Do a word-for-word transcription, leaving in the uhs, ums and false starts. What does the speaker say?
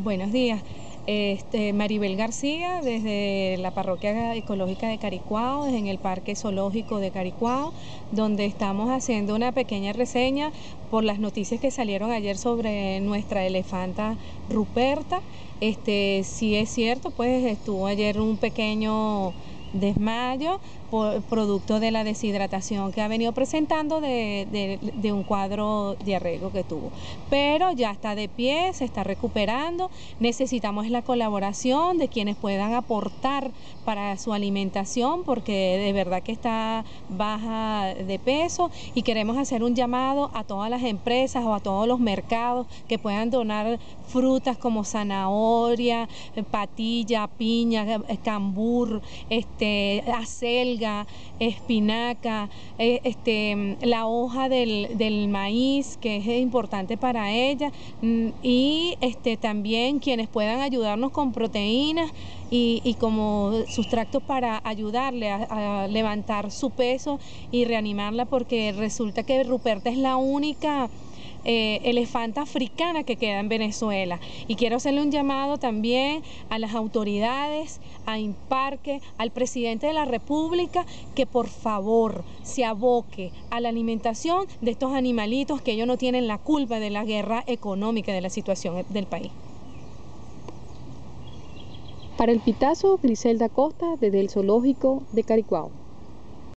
Buenos días. Este, Maribel García, desde la Parroquia Ecológica de Caricuao, en el Parque Zoológico de Caricuao, donde estamos haciendo una pequeña reseña por las noticias que salieron ayer sobre nuestra elefanta Ruperta. Este, sí es cierto, pues estuvo ayer un pequeño desmayo por, producto de la deshidratación que ha venido presentando de, de, de un cuadro diarreico que tuvo, pero ya está de pie, se está recuperando. Necesitamos la colaboración de quienes puedan aportar para su alimentación, porque de verdad que está baja de peso, y queremos hacer un llamado a todas las empresas o a todos los mercados que puedan donar frutas como zanahoria, patilla, piña, cambur, este, acelga, espinaca, este, la hoja del, del maíz, que es importante para ella, y este, también quienes puedan ayudarnos con proteínas y, y como sustractos para ayudarle a, a levantar su peso y reanimarla, porque resulta que Ruperta es la única Eh, elefanta africana que queda en Venezuela. Y quiero hacerle un llamado también a las autoridades, a INPARQUE, al presidente de la República, que por favor se aboque a la alimentación de estos animalitos, que ellos no tienen la culpa de la guerra económica, de la situación del país. Para El Pitazo, Griselda Costa, desde el Zoológico de Caricuao.